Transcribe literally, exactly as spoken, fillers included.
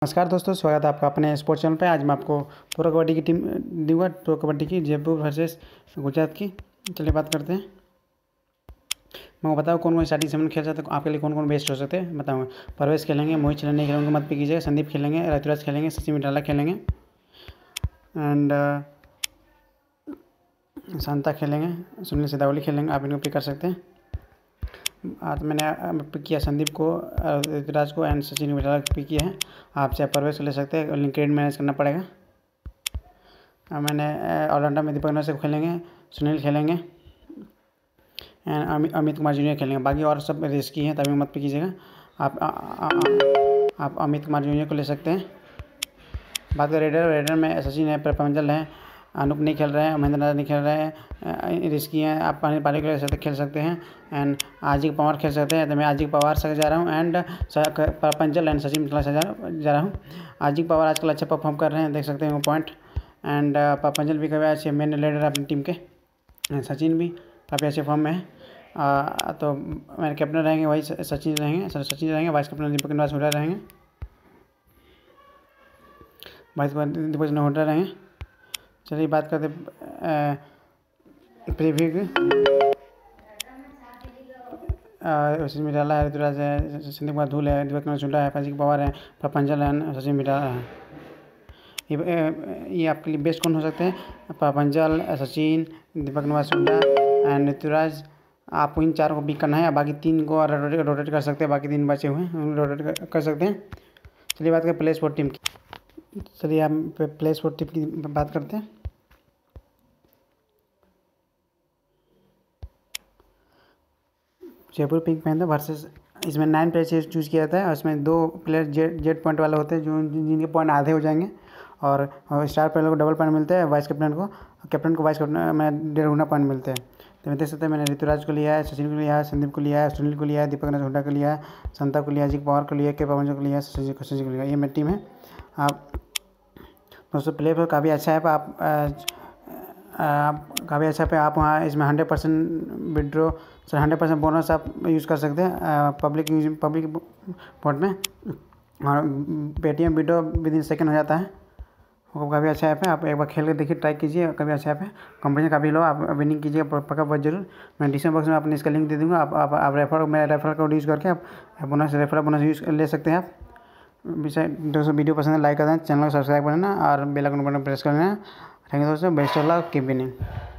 नमस्कार दोस्तों, स्वागत है आपका अपने स्पोर्ट्स चैनल पे। आज मैं आपको प्रो कबड्डी की टीम दूंगा, प्रो कबड्डी की जयपुर वर्सेस गुजरात की। चलिए बात करते हैं। मैं बताऊँ कौन कौन स्टार्टिंग सेवन खेल सकते हैं, आपके लिए कौन कौन बेस्ट हो सकते हैं बताऊँगा। परवेश खेलेंगे, मोहित चलन नहीं खेलेंगे, मत पे कीजिएगा। संदीप खेलेंगे, ऋतुराज खेलेंगे, सचिन मिटाला खेलेंगे एंड शांता खेलेंगे, सुनील सिदावली खेलेंगे। आप इनको पिक कर सकते हैं। आज मैंने पिक किया संदीप को, ऋतुराज को एंड सचिन मिटाला को पिक किया है। आप चाहे परवेश को ले सकते हैं, लिंक्डइन मैनेज करना पड़ेगा। मैंने ऑलराउंडर में दीपक नरवाल से खेलेंगे, सुनील खेलेंगे एंड अमित कुमार जूनियर खेलेंगे। बाकी और सब रिस्की हैं, तभी मत पे कीजिएगा। आप आ, आ, आ, आप अमित कुमार जूनियर को ले सकते हैं। बात करें रेडर रेडर में सचिन है, प्रपंजल है, अनूप नहीं खेल रहे हैं, महेंद्र नाथ नहीं खेल रहे हैं, रिस्की हैं। आप पानी पानी के साथ खेल सकते हैं एंड आजिक पवार खेल सकते हैं। तो मैं आजिक पवार से जा रहा हूँ एंड प्रपंजल एंड सचिन मिटाला से जा रहा हूँ। आजिक पवार आजकल अच्छा परफॉर्म कर रहे हैं, देख सकते हैं वो पॉइंट एंड प्रपंजल भी काफ़ी अच्छे मेन लीडर है अपनी टीम के। सचिन भी काफ़ी अच्छे फॉर्म में है। आ, तो मेरे कैप्टन रहेंगे वही सचिन रहेंगे सचिन रहेंगे वाइस कैप्टन दीपक नरवाल रहेंगे, वाइस कैप्टन दीपक नरवाल रहेंगे। चलिए बात करते प्रीव्यू की। सचिन मिटाला है, ऋतुराज है, संदीप कुमार धूल है, दीपक नरवाल है, आजिक पवार है, प्रपंजल है, सचिन मिटाला है। ये ये आपके लिए बेस्ट कौन हो सकते हैं? प्रपंजल, सचिन, दीपक नरवाल एंड ऋतुराज। आपको इन चार को पिक करना है। बाकी तीन को रोटेट रोटेट कर सकते हैं, बाकी तीन बचे हुए हैं रोटेट कर सकते हैं। चलिए बात करें प्ले स्पोर्ट टीम की। चलिए हम प्ले स्पोर्ट टीम की बात करते हैं। जयपुर पिंक पैंथर वर्सेस, इसमें नाइन प्लेयर चूज़ किया जाता है और इसमें दो प्लेयर जेड जेड पॉइंट वाले होते हैं जो जिनके पॉइंट आधे हो जाएंगे और स्टार प्लेयर को डबल पॉइंट मिलते हैं। वाइस कैप्टन को कैप्टन को वाइस कैप्टन में डेढ़ गुना पॉइंट मिलते हैं। तो मैं देख सकते हैं मैंने ऋतुराज को लिया है, सचिन को लिया है, संदीप को लिया है, सुनील को लिया है, दीपक नरवाल को लिया है, संता को लिया है, अजिक पवार को लिया है, के प्रपंजल को लिया है, सचिन को लिया है। ये मेरी टीम है। आप दोस्तों प्ले पर काफ़ी अच्छा है। आप आप काफ़ी अच्छा पे आप वहाँ इसमें hundred percent withdraw sir hundred percent bonus आप यूज़ कर सकते हैं पब्लिक यूज पब्लिक पोर्ट में, और Paytm withdraw within second हो जाता है। वो काफ़ी अच्छा ऐप है, आप एक बार खेल के देखिए, ट्राई कीजिए, काफ़ी अच्छा ऐप है। कंपनी काफ़ी लो, आप विनिंग कीजिएगा पक्का बहुत जरूर। मैं डिस्क्रिप्शन बॉक्स में अपने इसका लिंक दे दूँगा। आप आप, आप रेफर मेरा रेफर कोड यूज़ करके आप बोनस रेफर बोनस यूज़ ले सकते हैं। आप दोस्तों वीडियो पसंद है लाइक कर देना, चैनल को सब्सक्राइब कर देना और बेल आइकन बटन प्रेस कर देना। थैंक यू दोस्तों, best of luck, keep winning.